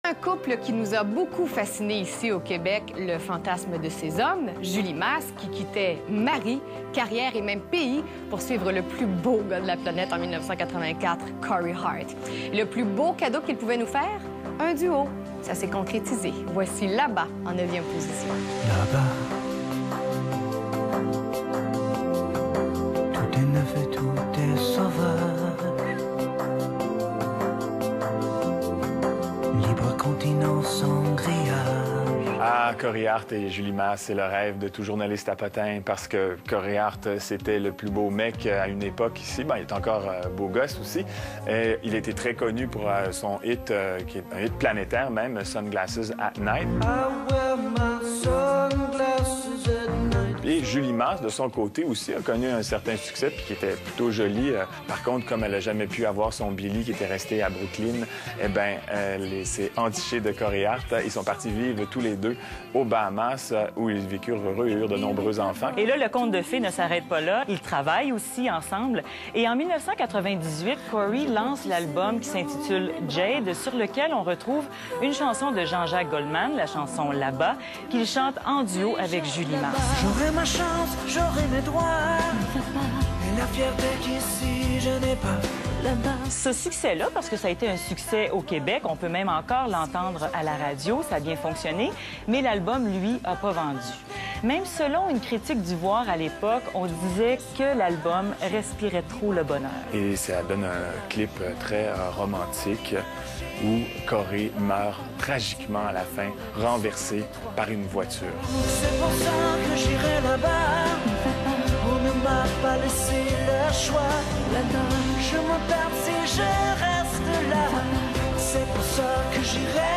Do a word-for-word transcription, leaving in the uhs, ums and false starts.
Un couple qui nous a beaucoup fascinés ici au Québec, le fantasme de ces hommes, Julie Masse, qui quittait mari, carrière et même pays pour suivre le plus beau gars de la planète en mille neuf cent quatre-vingt-quatre, Corey Hart. Le plus beau cadeau qu'il pouvait nous faire? Un duo. Ça s'est concrétisé. Voici Là-bas en neuvième position. Là-bas, tout est neuf et tout est sauvage. Libre continent sans grillage. Ah, Corey Hart et Julie Masse, c'est le rêve de tout journaliste à potins parce que Corey Hart, c'était le plus beau mec à une époque ici. Ben, il est encore euh, beau gosse aussi. Et il était très connu pour euh, son hit, euh, qui est un hit planétaire même, Sunglasses at Night. I wear my sunglasses at night. Et Julie Masse, de son côté, aussi a connu un certain succès, puis qui était plutôt jolie. Euh, par contre, comme elle n'a jamais pu avoir son Billy qui était resté à Brooklyn, eh bien, euh, s'est entiché de Corey Hart. Ils sont partis vivre tous les deux aux Bahamas, où ils vécurent heureux et eurent de nombreux enfants. Et là, le conte de fées ne s'arrête pas là. Ils travaillent aussi ensemble. Et en mille neuf cent quatre-vingt-dix-huit, Corey lance l'album qui s'intitule Jade, sur lequel on retrouve une chanson de Jean-Jacques Goldman, la chanson Là-bas, qu'il chante en duo avec Julie Masse. J'aurai ma chance, j'aurai mes droits. Et la fierté qu'ici je n'ai pas. Ce succès-là, parce que ça a été un succès au Québec, on peut même encore l'entendre à la radio, ça a bien fonctionné, mais l'album, lui, n'a pas vendu. Même selon une critique du Voir à l'époque, on disait que l'album respirait trop le bonheur. Et ça donne un clip très euh, romantique où Corey meurt tragiquement à la fin, renversé par une voiture. C'est pour ça que j'irai là-bas. On ne m'a pas laissé le choix. Je me perds si je reste là. C'est pour ça que j'irai